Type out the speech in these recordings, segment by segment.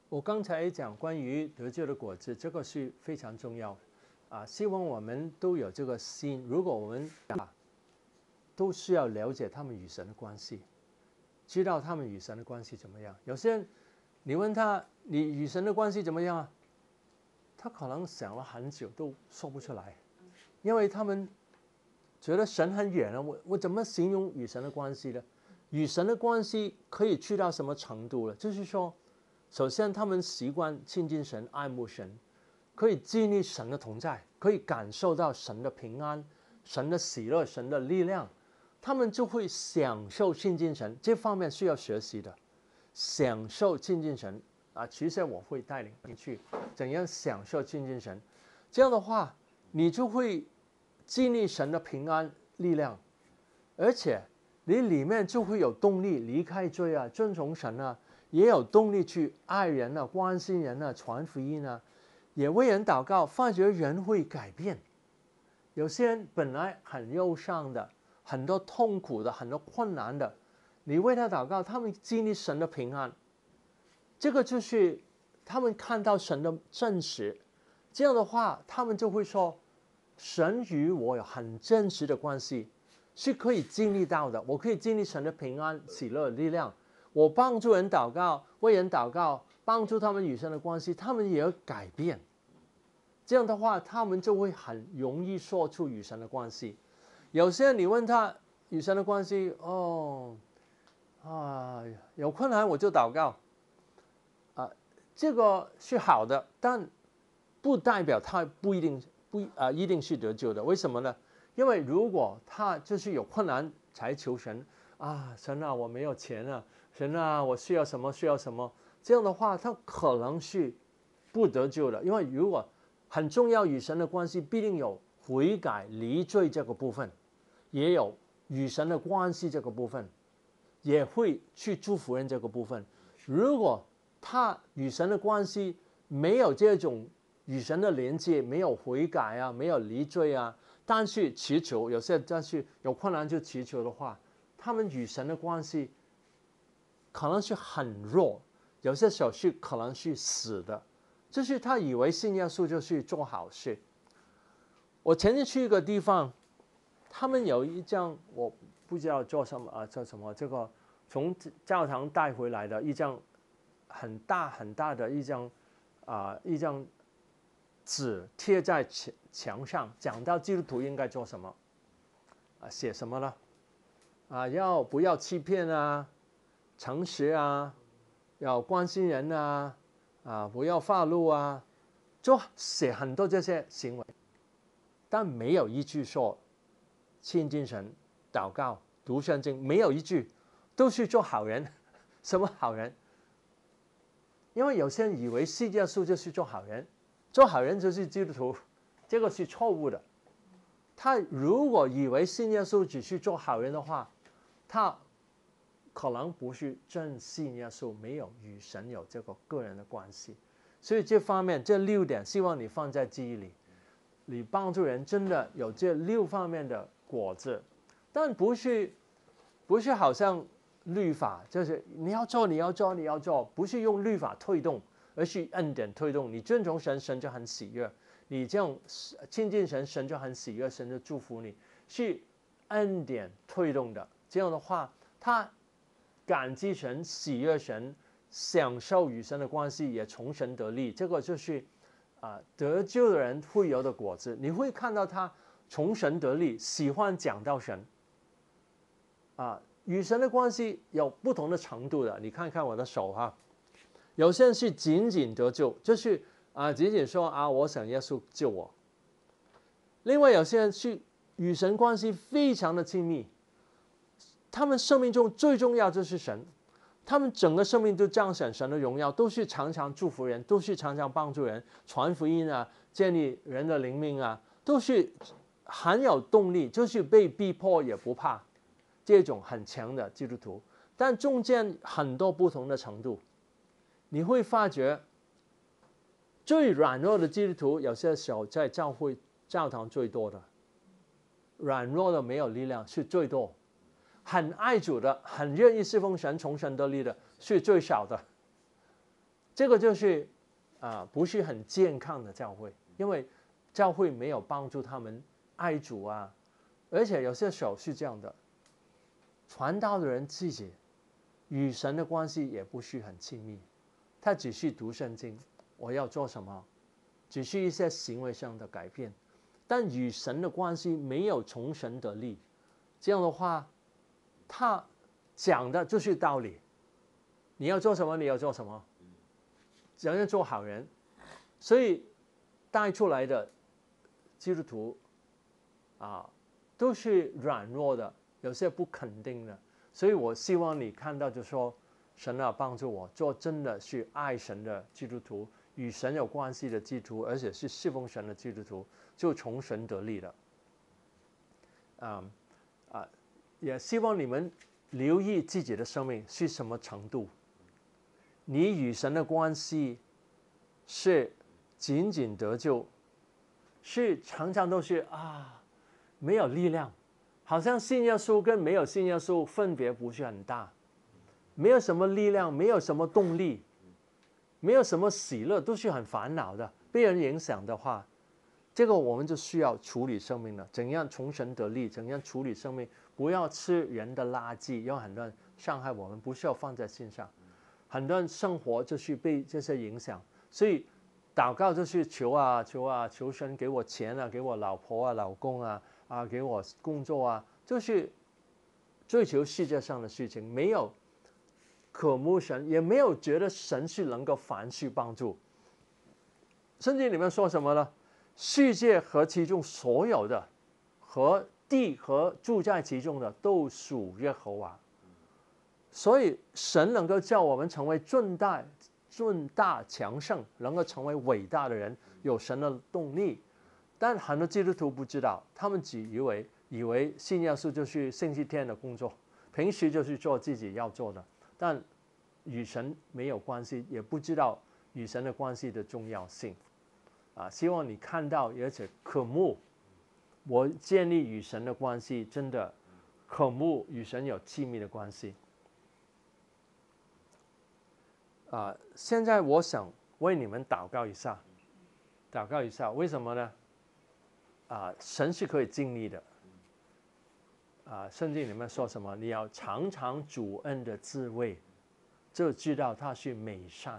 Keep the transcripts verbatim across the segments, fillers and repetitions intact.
我刚才讲关于得救的果子，这个是非常重要啊！希望我们都有这个心。如果我们啊，都需要了解他们与神的关系，知道他们与神的关系怎么样。有些人，你问他你与神的关系怎么样啊？他可能想了很久都说不出来，因为他们觉得神很远了。我我怎么形容与神的关系呢？与神的关系可以去到什么程度了？就是说。首先，他们习惯亲近神、爱慕神，可以经历神的同在，可以感受到神的平安、神的喜乐、神的力量，他们就会享受亲近神。这方面需要学习的，享受亲近神啊！其实我会带领你去怎样享受亲近神。这样的话，你就会经历神的平安、力量，而且你里面就会有动力离开罪啊，遵从神啊。也有动力去爱人啊，关心人啊，传福音啊，也为人祷告，发觉人会改变。有些人本来很忧伤的，很多痛苦的，很多困难的，你为他祷告，他们经历神的平安。这个就是他们看到神的真实。这样的话，他们就会说，神与我有很真实的关系，是可以经历到的。我可以经历神的平安、喜乐、力量。我帮助人祷告，为人祷告，帮助他们与神的关系，他们也要改变。这样的话，他们就会很容易说出与神的关系。有些人你问他与神的关系，哦，啊，有困难我就祷告，啊，这个是好的，但不代表他不一定不啊一定是得救的。为什么呢？因为如果他就是有困难才求神啊，神啊，我没有钱啊。神啊，我需要什么？需要什么？这样的话，他可能是不得救的。因为如果很重要与神的关系，必定有悔改离罪这个部分，也有与神的关系这个部分，也会去祝福人这个部分。如果他与神的关系没有这种与神的连接，没有悔改啊，没有离罪啊，但是祈求，有些但是有困难就祈求的话，他们与神的关系可能是很弱，有些时候是可能是死的，就是他以为信耶稣就是做好事。我前天去一个地方，他们有一张我不知道做什么啊，做什么这个从教堂带回来的一张很大很大的一张啊、呃、一张纸贴在墙墙上，讲到基督徒应该做什么啊，写什么呢？啊，要不要欺骗啊？诚实啊，要关心人啊，啊，不要发怒啊，就写很多这些行为，但没有一句说亲近神、祷告、读圣经，没有一句，都是做好人。什么好人？因为有些人以为信耶稣就是做好人，做好人就是基督徒，这个是错误的。他如果以为信耶稣只是做好人的话，他可能不是真信耶稣，没有与神有这个个人的关系。所以这方面这六点希望你放在记忆里，你帮助人真的有这六方面的果子，但不是不是好像律法，就是你要做你要做你要做，不是用律法推动，而是恩典推动。你尊重神，神就很喜悦；你这样亲近神，神就很喜悦，神就祝福你，是恩典推动的。这样的话，他感激神、喜悦神、享受与神的关系，也从神得利。这个就是啊、呃，得救的人会有的果子。你会看到他从神得利，喜欢讲到神啊、呃。与神的关系有不同的程度的。你看看我的手哈，有些人是仅仅得救，就是啊、呃，仅仅说啊，我想耶稣救我。另外有些人是与神关系非常的亲密。他们生命中最重要就是神，他们整个生命都彰显神的荣耀，都是常常祝福人，都是常常帮助人，传福音啊，建立人的灵命啊，都是很有动力，就是被逼迫也不怕，这种很强的基督徒。但中间很多不同的程度，你会发觉最软弱的基督徒，有些时候在教会教堂最多的，软弱的没有力量是最多。很爱主的，很愿意侍奉神、从神得利的，是最少的。 这个就是啊、呃、不是很健康的教会，因为教会没有帮助他们爱主啊，而且有些时候是这样的，传道的人自己与神的关系也不是很亲密，他只是读圣经，我要做什么，只是一些行为上的改变，但与神的关系没有从神得力，这样的话，他讲的就是道理，你要做什么，你要做什么，怎样做好人，所以带出来的基督徒啊，都是软弱的，有些不肯定的，所以我希望你看到就说，神啊帮助我做真的是爱神的基督徒，与神有关系的基督徒，而且是侍奉神的基督徒，就从神得力了。嗯啊，也希望你们留意自己的生命是什么程度，你与神的关系是仅仅得救，是常常都是啊没有力量，好像信耶稣跟没有信耶稣分别不是很大，没有什么力量，没有什么动力，没有什么喜乐，都是很烦恼的，被人影响的话，这个我们就需要处理生命了，怎样从神得力，怎样处理生命，不要吃人的垃圾，有很多人伤害我们，不需要放在心上，很多人生活就是被这些影响，所以祷告就是求啊求啊求神给我钱啊，给我老婆啊老公啊啊给我工作啊，就是追求世界上的事情，没有渴慕神，也没有觉得神是能够凡事帮助。圣经里面说什么呢？世界和其中所有的，和地和住在其中的，都属耶和华。所以神能够叫我们成为尊大、尊大强盛，能够成为伟大的人，有神的动力。但很多基督徒不知道，他们只以为以为信耶稣就是星期天的工作，平时就是做自己要做的，但与神没有关系，也不知道与神的关系的重要性。啊，希望你看到，而且渴慕，我建立与神的关系，真的渴慕与神有亲密的关系。啊，现在我想为你们祷告一下，祷告一下，为什么呢？啊，神是可以尽力的。啊，圣经里面说什么？你要尝尝主恩的滋味，就知道他是美善。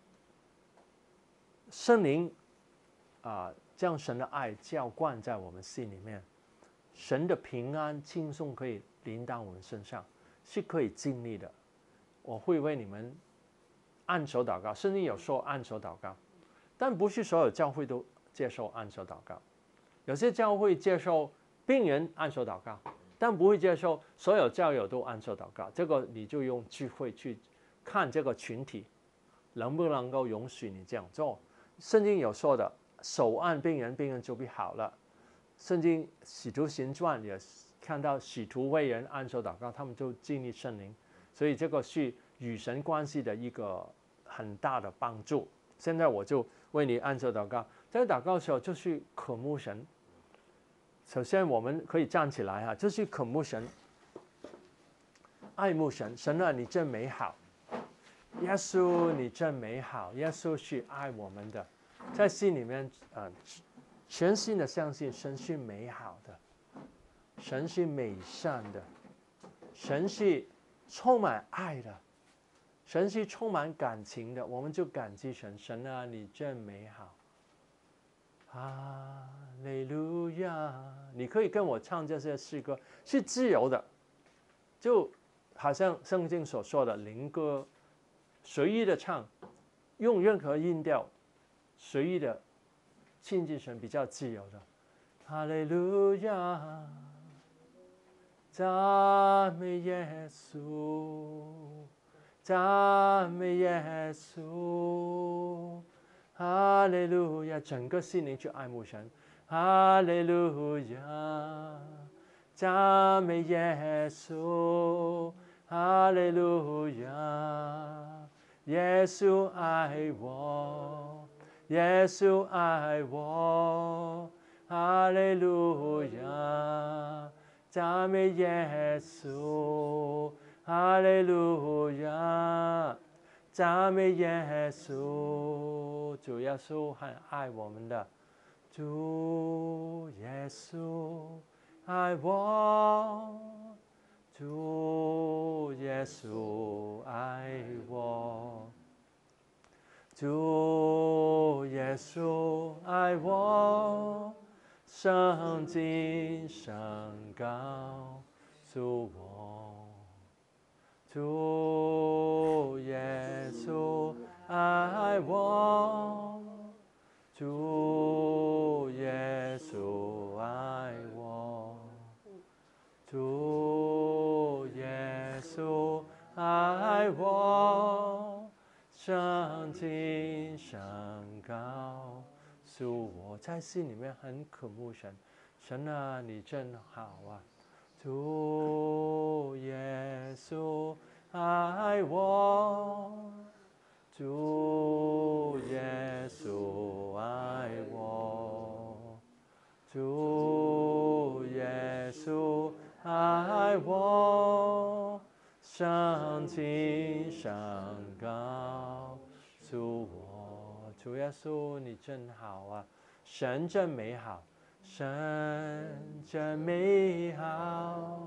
圣灵啊，将神的爱浇灌在我们心里面，神的平安轻松可以临到我们身上，是可以尽力的。我会为你们按手祷告，圣经有说按手祷告，但不是所有教会都接受按手祷告。有些教会接受病人按手祷告，但不会接受所有教友都按手祷告。这个你就用智慧去看这个群体能不能够容许你这样做。圣经有说的，手按病人，病人就必好了。圣经使徒行传也看到使徒为人按手祷告，他们就经历圣灵，所以这个是与神关系的一个很大的帮助。现在我就为你按手祷告，在祷告的时候就是渴慕神。首先我们可以站起来哈，就是渴慕神，爱慕神。神啊，你真美好，耶稣你真美好，耶稣是爱我们的，在心里面呃全心的相信神是美好的，神是美善的，神是充满爱的，神是充满感情的，我们就感激神。神啊，你真美好，哈利路亚！你可以跟我唱这些诗歌，是自由的，就好像圣经所说的灵歌，随意的唱，用任何音调，随意的亲近神，比较自由的。哈利路亚！赞美耶稣，赞美耶稣。哈利路亚，整个心灵去爱慕神。哈利路亚，赞美耶稣。哈利路亚，耶稣爱我，耶稣爱我。哈利路亚，赞美耶稣。哈利路亚。 赞美耶稣，主耶稣很爱我们的，主耶稣爱我，主耶稣爱我，主耶稣爱我，圣经上告诉我，主耶稣爱我，主耶稣爱我，主耶稣爱我，圣经上告诉我，在心里面很渴慕神，神啊，你真好啊！主耶稣爱我，主耶稣爱我，主耶稣爱我，圣经上告诉我，主耶稣你真好啊，神真美好，神真美好，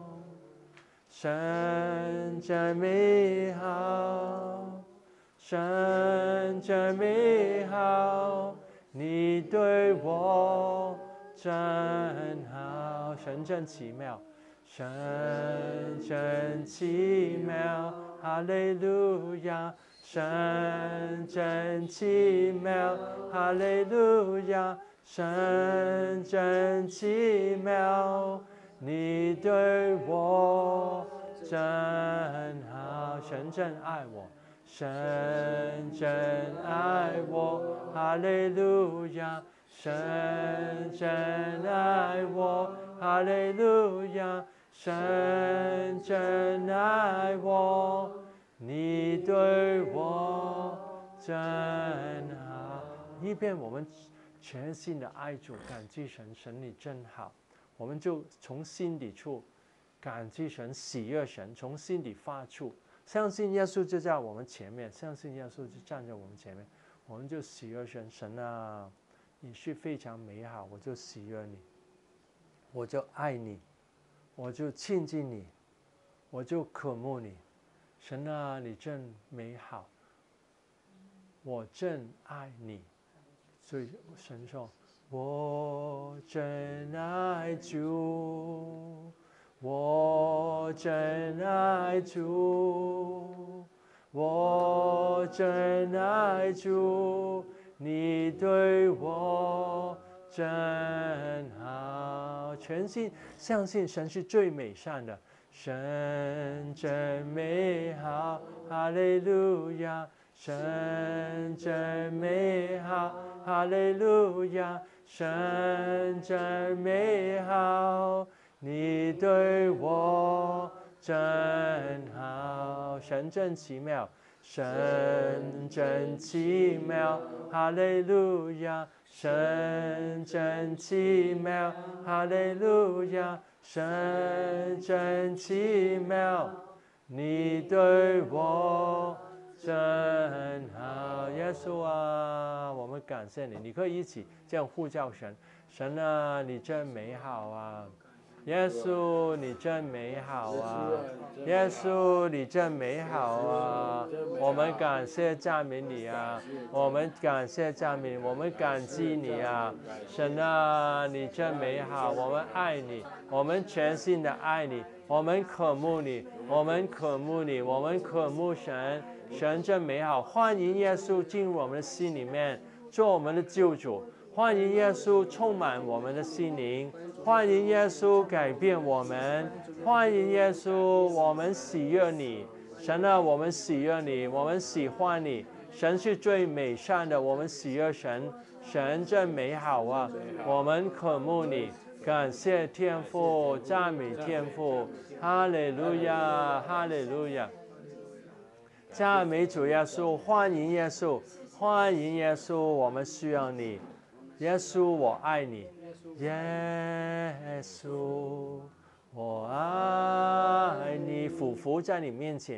神真美好，神真美好，你对我真好，神真奇妙，神真奇妙，哈利路亚，神真奇妙，哈利路亚，神真奇妙，你对我真好，神真爱我，神真爱我，哈利路亚，神真爱我，哈利路亚，神真爱我，你对我真好。一边我们全心的爱主，感激神，神你真好，我们就从心底处感激神，喜悦神，从心底发出，相信耶稣就在我们前面，相信耶稣就站在我们前面，我们就喜悦神，神啊，你是非常美好，我就喜悦你，我就爱你，我就亲近你，我就渴慕你，神啊，你真美好，我真爱你。所以神说，我真爱主，我真爱主，我真爱主，你对我真好，全心相信神是最美善的，神真美好，哈利路亚，神真美好，哈利路亚，神真美好，你对我真好，神真奇妙，神真奇妙，哈利路亚，神真奇妙，哈利路亚，神真奇妙，你对我真好，耶稣啊，我们感谢你，你可以一起这样呼叫神，神啊，你真美好啊，耶稣你真美好啊，耶稣你真美好啊，我们感谢赞美你啊，我们感谢赞美你，我们感激你啊，神啊，你真美好，我们爱你，我们全心的爱你，我们渴慕你，我们渴慕你，我们渴慕神，神真美好，欢迎耶稣进入我们的心里面，做我们的救主，欢迎耶稣充满我们的心灵，欢迎耶稣改变我们，欢迎耶稣，我们喜悦你，神啊，我们喜悦你，我们喜欢你，神是最美善的，我们喜悦神，神真美好啊，我们渴慕你，感谢天父，赞美天父，哈利路亚，哈利路亚。赞美主耶稣，欢迎耶稣，欢迎耶稣，我们需要你，耶稣，我爱你，耶稣，我爱你，俯伏在你面前，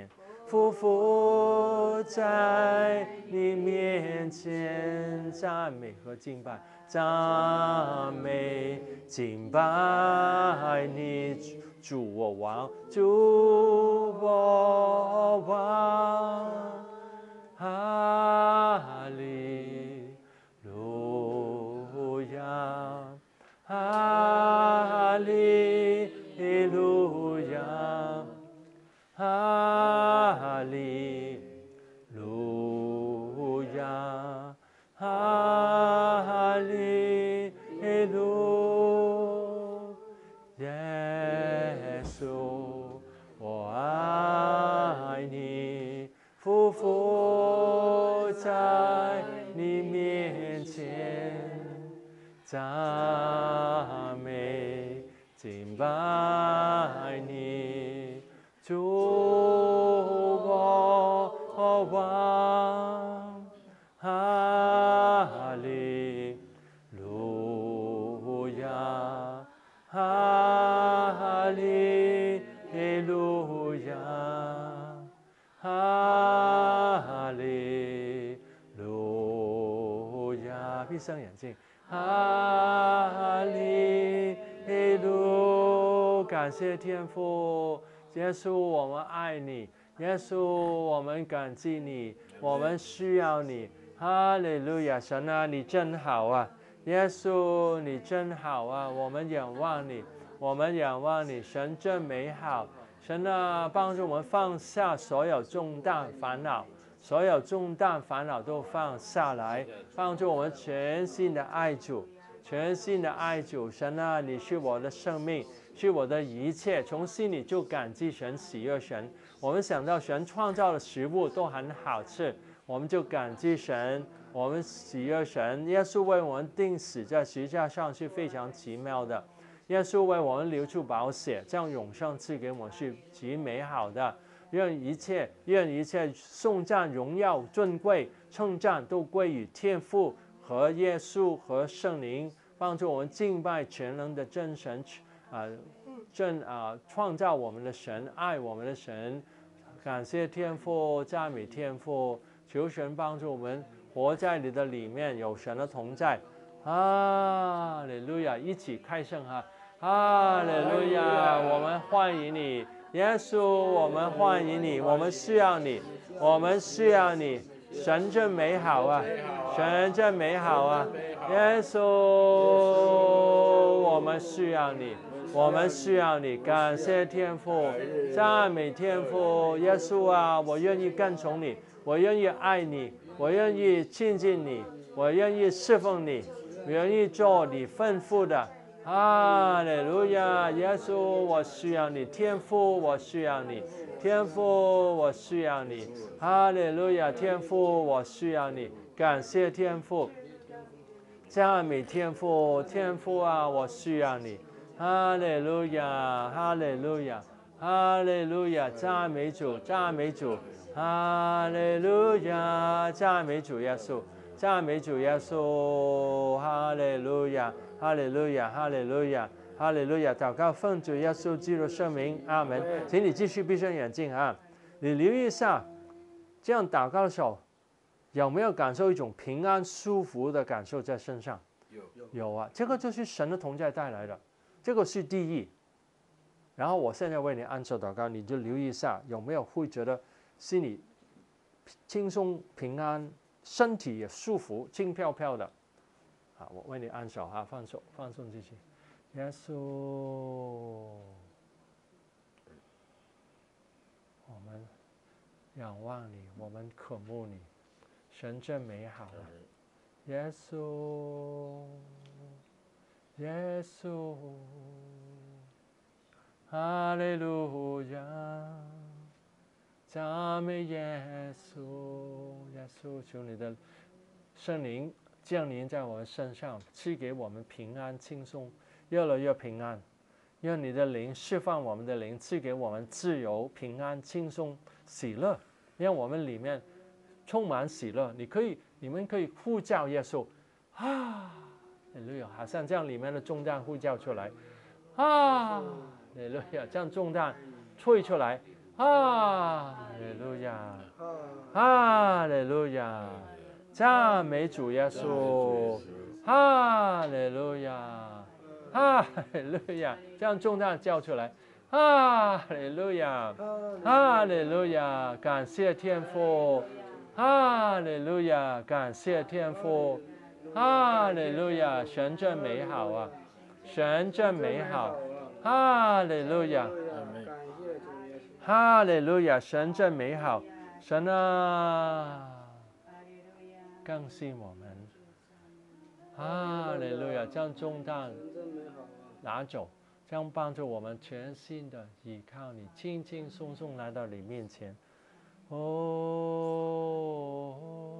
匍匐在你面前，赞美和敬拜，赞美敬拜你，主我王，主我王，哈利路亚，哈利路亚，哈利路亚，哈利路亚，耶稣，我爱你，匍匐在你面前，赞美敬拜你，主我王，哈利路亚，哈利路亚，哈利路亚，闭上眼睛，哈利路，感谢天父，耶稣，我们爱你，耶稣，我们感激你，我们需要你，哈利路亚，神啊，你真好啊，耶稣，你真好啊，我们仰望你，我们仰望你，神真美好，神啊，帮助我们放下所有重担烦恼，所有重担烦恼都放下来，帮助我们全心的爱主，全心的爱主，神啊，你是我的生命，是我的一切，从心里就感激神，喜悦神。我们想到神创造的食物都很好吃，我们就感激神，我们喜悦神。耶稣为我们钉死在十字架上是非常奇妙的，耶稣为我们流出宝血，将永生赐给我们是极美好的。愿一切，愿一切颂赞、荣耀、尊贵、称赞都归于天父和耶稣和圣灵，帮助我们敬拜全能的真神，啊、呃，真啊、呃，创造我们的神，爱我们的神，感谢天父，赞美天父，求神帮助我们活在你的里面，有神的同在。哈利路亚，一起开声哈！哈利路亚，我们欢迎你。耶稣，我们欢迎你，我们需要你，我们需要你，神真美好啊，神真美好啊，耶稣，我们需要你，我们需要你，感谢天父，赞美天父，耶稣啊，我愿意跟从你，我愿意爱你，我愿意亲近你，我愿意侍奉你，我愿意做你吩咐的。哈利路亚，耶稣，我需要你，天父，我需要你，天父，我需要你，哈利路亚，天父，我需要你，感谢天父，赞美天父，天父啊，我需要你，哈利路亚，哈利路亚，哈利路亚，赞美主，赞美主，哈利路亚，赞美主耶稣，赞美主耶稣，哈利路亚。哈利路亚，哈利路亚，哈利路亚！祷告奉主耶稣基督圣名，阿门。请你继续闭上眼睛啊！你留意一下，这样祷告的时候，有没有感受一种平安、舒服的感受在身上？ 有有啊，这个就是神的同在带来的，这个是第一。然后我现在为你按手祷告，你就留意一下，有没有会觉得心里轻松、平安，身体也舒服、轻飘飘的。好，我为你按手哈，放手，放松自己。耶稣，我们仰望你，我们渴慕你，神真美好啊！耶稣，耶稣，哈利路亚，赞美耶稣，耶稣，求你的圣灵降临在我们身上，赐给我们平安轻松，越来越平安。愿你的灵释放我们的灵，赐给我们自由、平安、轻松、喜乐，让我们里面充满喜乐。你可以，你们可以呼叫耶稣啊，哈利路亚，好像这样里面的重担呼叫出来啊，哈利路亚，这样重担吹出来哈利路亚，哈利路亚，赞美主耶稣，哈利路亚，哈利路亚，这样重担叫出来，哈利路亚，哈利路亚，感谢天父，哈利路亚，感谢天父，哈利路亚，神真美好啊，神真美好，哈利路亚。哈利路亚，神真美好，神啊，更新我们，哈利路亚，将重担拿走，将帮助我们全心的依靠你，轻轻松松来到你面前。哦，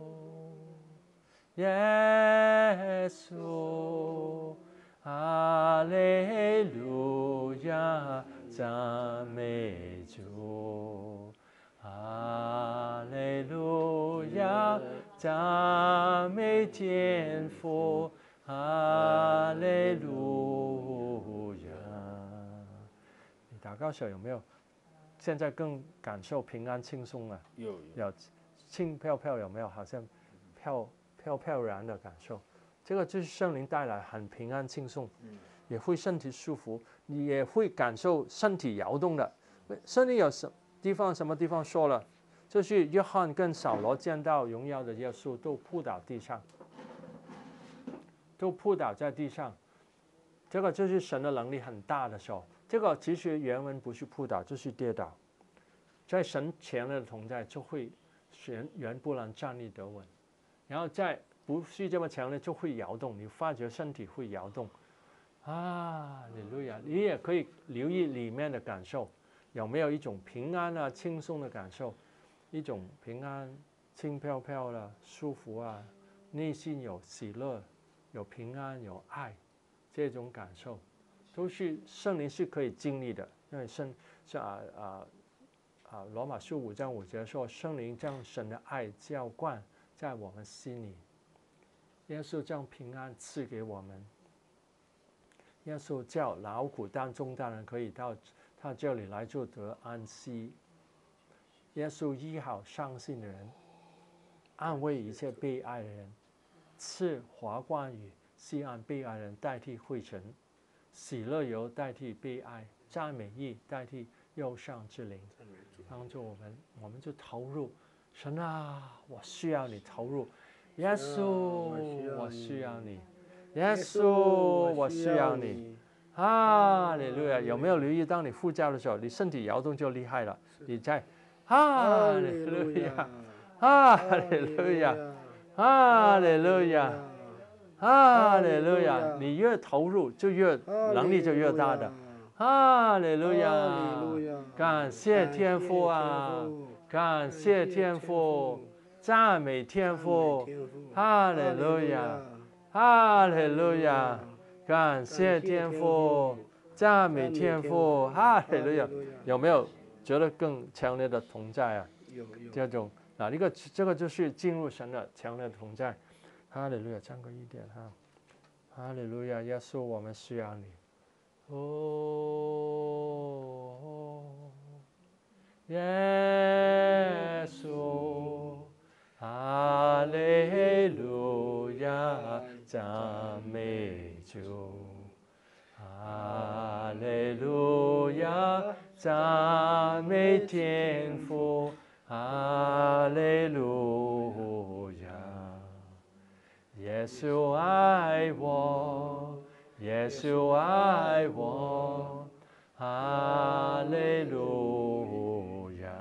耶稣，哈利路亚。赞美主，哈利路亚，赞美天父，哈利路亚。你祷告时有没有现在更感受平安轻松了？ 有有，轻飘飘有没有？好像飘飘飘然的感受，这个就是圣灵带来很平安轻松。嗯，也会身体舒服，你也会感受身体摇动的。圣经有什地方什么地方说了，就是约翰跟扫罗见到荣耀的耶稣，都扑倒地上，都扑倒在地上。这个就是神的能力很大的时候。这个其实原文不是扑倒，就是跌倒。在神前的同在，就会人人不能站立得稳。然后在不是这么强烈，就会摇动，你发觉身体会摇动。啊，哈利路亚！你也可以留意里面的感受，有没有一种平安啊、轻松的感受，一种平安、轻飘飘的、舒服啊，内心有喜乐、有平安、有爱，这种感受，都是圣灵是可以经历的。因为圣像啊啊啊罗马书五章五节说，圣灵将神的爱浇灌在我们心里，耶稣将平安赐给我们。耶稣叫劳苦担重担的人可以到他这里来就得安息。耶稣医好伤心的人，安慰一切被爱的人，赐华冠与西安被爱人代替灰尘，喜乐油代替悲哀，赞美意代替忧伤之灵，帮助我们，我们就投入。神啊，我需要你投入。耶稣，我需要你。耶稣，我需要你。哈利路亚！有没有留意，当你呼叫的时候，你身体摇动就厉害了。你在哈利路亚，哈利路亚，哈利路亚，哈利路亚！你越投入，就越能力就越大的。哈利路亚！感谢天父啊！感谢天父，赞美天父！哈利路亚！哈利路亚！感谢天父，赞美天父，哈利路亚！有没有觉得更强烈的同在啊？ 有有。 这种啊，一个这个就是进入神的强烈的同在。哈利路亚，唱个一点哈。哈利路亚，耶稣，我们需要你。哦，耶稣。哈利路亚，赞美主。哈利路亚，赞美天父。哈利路亚，耶稣爱我，耶稣爱我。哈利路亚。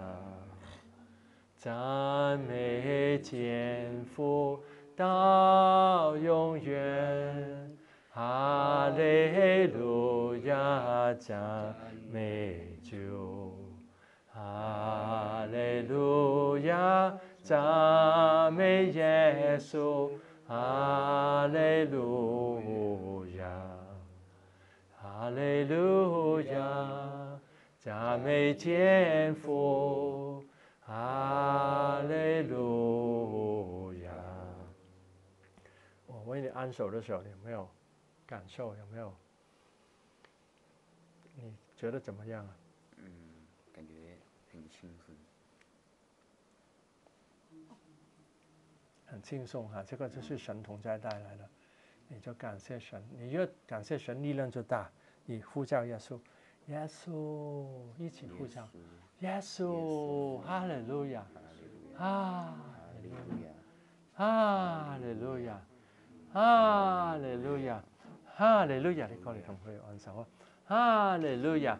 赞美天父到永远，哈利路亚！赞美主，哈利路亚！赞美耶稣，哈利路亚，哈利路亚！赞美天父。哈利路亚！我为你按手的时候，有没有感受？有没有？你觉得怎么样啊？ 嗯，感觉很轻松， 很轻松哈，这个就是神同在带来的，你就感谢神，你越感谢神，力量就大。你呼叫耶稣，耶稣，一起呼叫，耶稣，哈利路亚，哈利路亚，哈利路亚，哈利路亞，哈利路亞，你過嚟同佢按手啊！哈利路亞，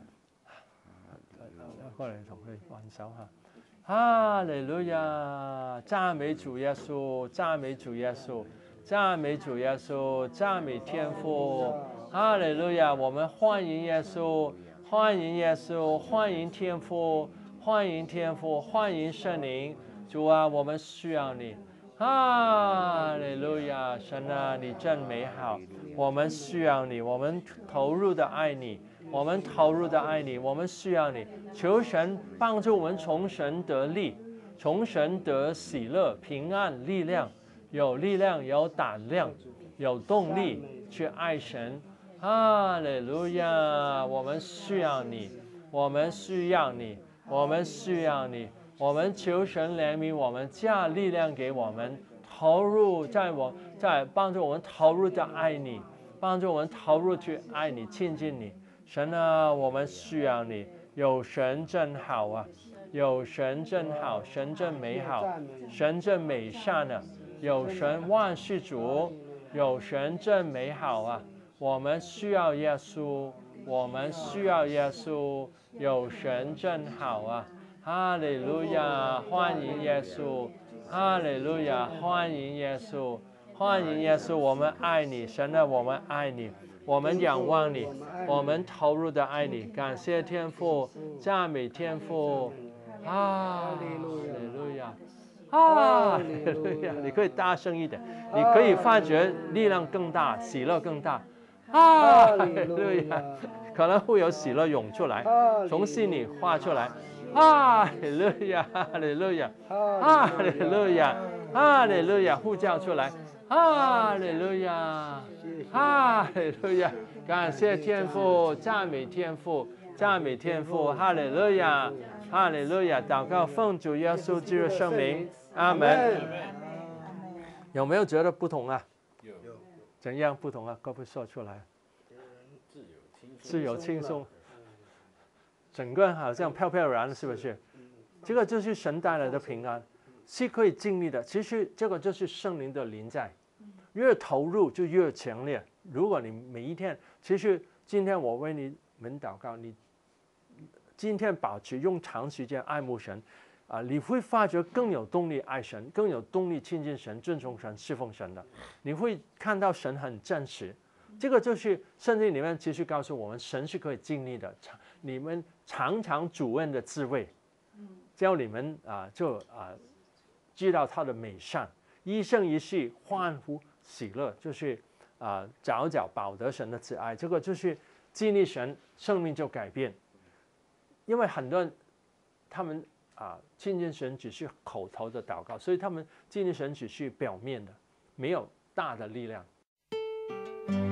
過嚟同佢按手嚇！哈利路亞，讚美主耶穌，讚美主耶穌，讚美主耶穌，讚美天父！哈利路亞，我們歡迎耶穌，歡迎耶穌，歡迎天父，歡迎天父，歡迎聖靈。主啊，我們需要你。哈利路亞，神啊，你真美好，我們需要你，我們投入的愛你，我們投入的愛你，我們需要你，求神幫助我們從神得力，從神得喜樂、平安、力量，有力量、有膽量、有動力去愛神。哈利路亞，我們需要你，我們需要你，我們需要你。我們求神憐憫我們，加力量給我們，投入在我，在幫助我們投入的愛你，幫助我們投入去愛你，親近你。神啊，我們需要你，有神真好啊，有神真好，神真美好，神真美善啊，有神萬事主，有神真美好啊。我們需要耶穌，我們需要耶穌，有神真好啊。哈利路亞，歡迎耶穌！哈利路亞，歡迎耶穌！歡迎耶穌！我們愛你，神啊，我們愛你，我們仰望你，我們投入的愛你，感謝天父，讚美天父！哈利路亞，哈利路亞！你可以大聲一點，你可以發覺力量更大，喜樂更大。哈利路亞，可能會有喜樂湧出來，從心裡發出來。哈利路亞，哈利路亞，哈利路亞，哈利路亞，呼叫出來，哈利路亞，哈利路亞，感謝天父，讚美天父，讚美天父，哈利路亞，哈利路亞，禱告奉主耶穌基督聖名，阿門。有沒有覺得不同啊？有。怎樣不同啊？可不可以說出來？自由輕鬆。整個人好像飄飄然，是不是？這個就是神帶來的平安，是可以經歷的。其實這個就是聖靈的臨在，越投入就越強烈。如果你每一天，其實今天我為你們禱告，你今天保持用長時間愛慕神，啊，你會發覺更有動力愛神，更有動力親近神、尊重神、侍奉神的。你會看到神很真實。這個就是聖經裡面其實告訴我們，神是可以經歷的。你們嘗嘗主恩的滋味，叫你們啊就啊知道他的美善，一生一世歡呼喜樂，就是啊早早飽得神的慈愛。這個就是經歷神，生命就改變。因為很多人他們啊親近神只是口頭的禱告，所以他們經歷神只是表面的，沒有大的力量。